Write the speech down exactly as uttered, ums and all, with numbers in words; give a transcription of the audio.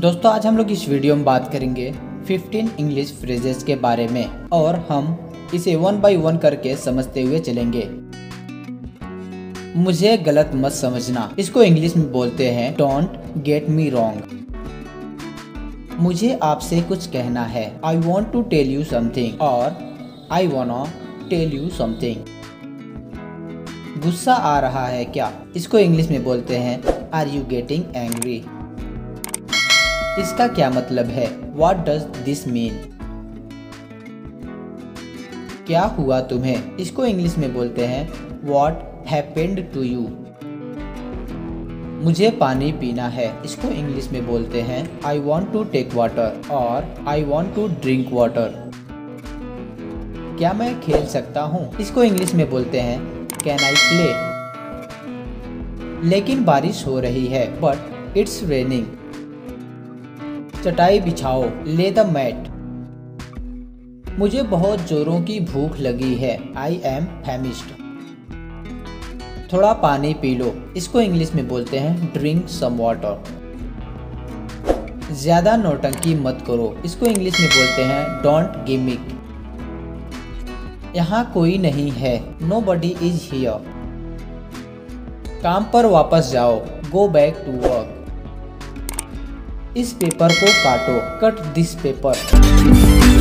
दोस्तों आज हम लोग इस वीडियो में बात करेंगे फिफ्टीन इंग्लिश फ्रेजेस के बारे में और हम इसे वन बाय वन करके समझते हुए चलेंगे। मुझे गलत मत समझना, इसको इंग्लिश में बोलते हैं डोंट गेट मी रॉन्ग। मुझे आपसे कुछ कहना है, I want to tell you something और I want tell you something. गुस्सा आ रहा है क्या, इसको इंग्लिश में बोलते हैं आर यू गेटिंग एंग्री। इसका क्या मतलब है, व्हाट डज दिस मीन। क्या हुआ तुम्हें, इसको इंग्लिश में बोलते हैं व्हाट हैपेंड टू यू। मुझे पानी पीना है, इसको इंग्लिश में बोलते हैं I want to take water और I want to drink water. क्या मैं खेल सकता हूँ, इसको इंग्लिश में बोलते हैं कैन आई प्ले। लेकिन बारिश हो रही है, बट इट्स रेनिंग। चटाई बिछाओ, ले द मैट। मुझे बहुत जोरों की भूख लगी है, आई एम फैमिश्ड। थोड़ा पानी पी लो, इसको इंग्लिश में बोलते हैं ड्रिंक सम वाटर। ज्यादा नौटंकी मत करो, इसको इंग्लिश में बोलते हैं डोंट गिमिक। यहाँ कोई नहीं है, नो बडी इज हियर। काम पर वापस जाओ, गो बैक टू वर्क। इस पेपर को काटो, कट दिस पेपर।